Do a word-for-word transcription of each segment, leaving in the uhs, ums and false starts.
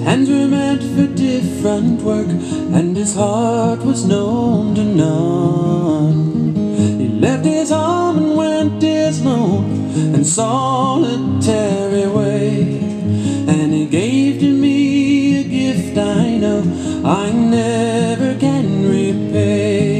hands were meant for different work, and his heart was known to none. He left his home and went his lone and solitary way, and he gave to me a gift I know I never can repay.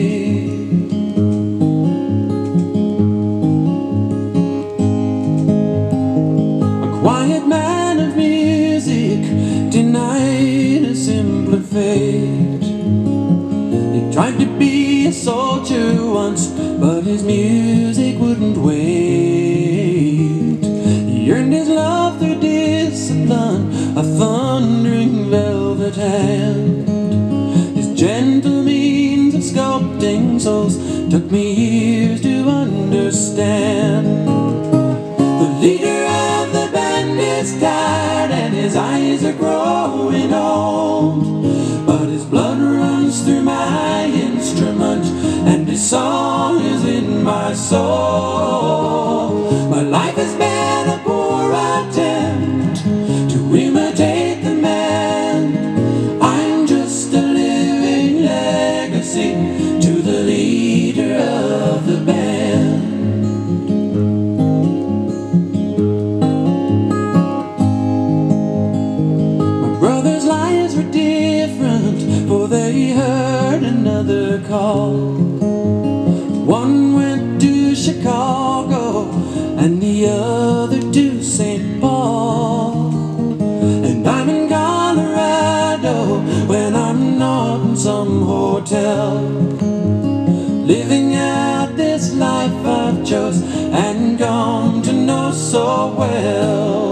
A quiet man of music, denied a simpler fate. He tried to be a soldier once, but his music wouldn't wait. He earned his love through discipline, a thundering velvet hand. His gentle means of sculpting souls took me years to understand. The leader of the band is tired and his eyes are growing old, but his blood runs through my instrument and his song is in my soul. My life has been a poor attempt to imitate the man. I'm just a living legacy to the leader of the band. My brother's lives were different, for they heard another call. One went to Chicago and the other to Saint Paul. And I'm in Colorado when I'm not in some hotel, living out this life I've chose and come to know so well.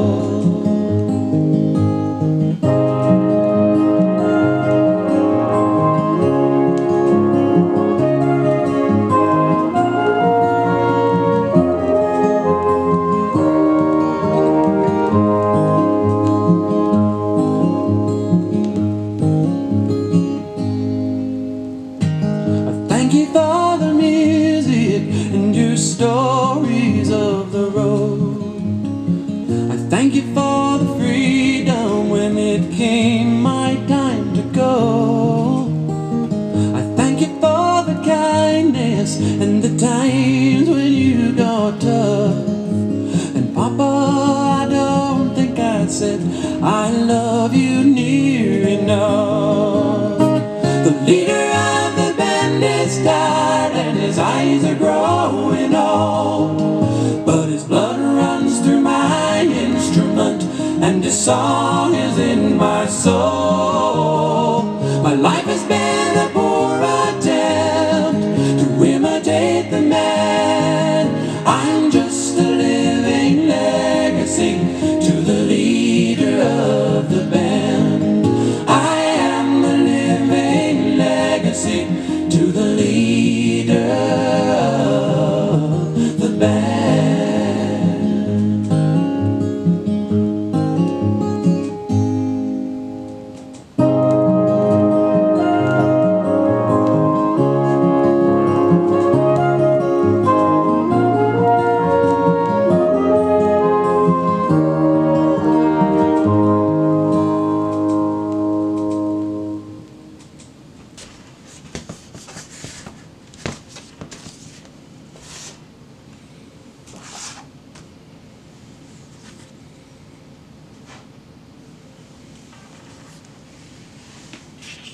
Thank you for the music and your stories of the road. I thank you for the freedom when it came my time to go. I thank you for the kindness and the times when you got tough. And Papa, I don't think I said I love you near enough. The leader of the band is tired and his eyes are growing old, but his blood runs through my instrument and his song is in my soul.